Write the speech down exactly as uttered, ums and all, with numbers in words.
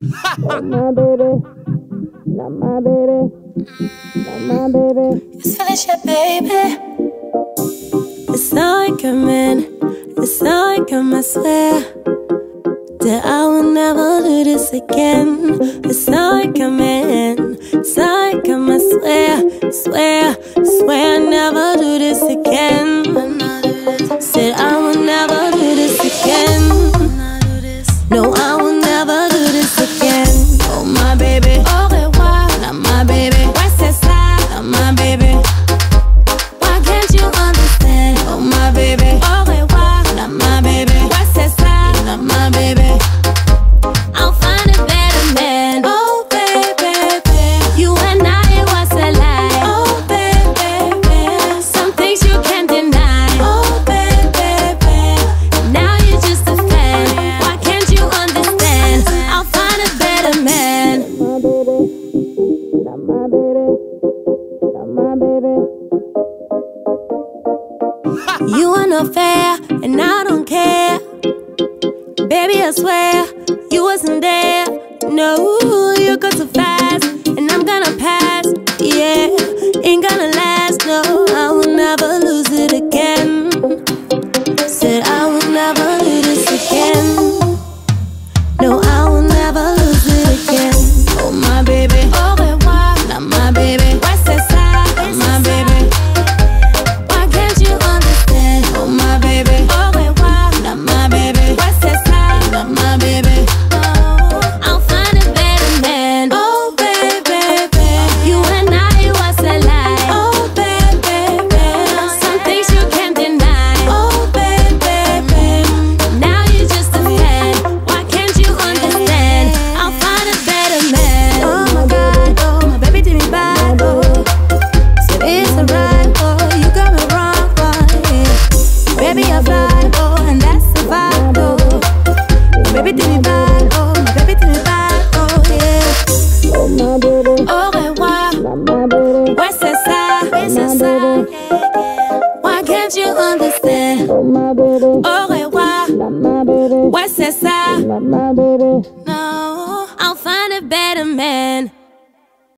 Not my baby, not my baby, not my baby. It's Felicia, baby. It's not like I'm in, it's not like I'm, I swear that I will never do this again. It's not like I'm in, it's not like I'm, I swear, swear, swear I'll never do this again. Said I will never do this again. No, I will never do this again. Oh my baby, au revoir, not my baby. Ouais c'est ça, not my baby. Why can't you understand? Oh my baby, au revoir, not my baby. Ouais c'est ça, not my baby. I'll find a better man. Oh baby, you and I was a lie. Oh baby, some things you can't deny. Oh baby, now you're just a fan. Why can't you understand? I'll find a better man. Not my baby, not my baby, not my baby. You are not fair, and I don't care. Baby, I swear, you wasn't there. No, you got too fast, and I'm gonna pass. Yeah, ain't gonna last. No, I will never lose it again. Said I will never do this again. No, I will never lose it again. Oh my baby, au revoir, not my baby. Ouais c'est ça, not my baby. Why can't you understand? Oh my baby, au revoir, not my baby. Ouais c'est ça, not my baby. I'll find a better man. Oh baby, you and I was a lie. Oh baby, some things you can't deny. Oh baby, now you're just a fan. Why can't you understand? I'll find a better man. Oh my God, oh my baby did me bad. Oh, said it's alright. Oh, you got me wrong. Oh, yeah. Baby I fly. Oh, and that's the vibe. Oh, baby did me bad. Oh, my baby did me bad. Oh yeah. Oh my baby, Au revoir. not my baby, Ouais c'est ça, ouais c'est ça. Why can't you understand? oh my baby, Au revoir. not my baby, Ouais c'est ça. not my baby.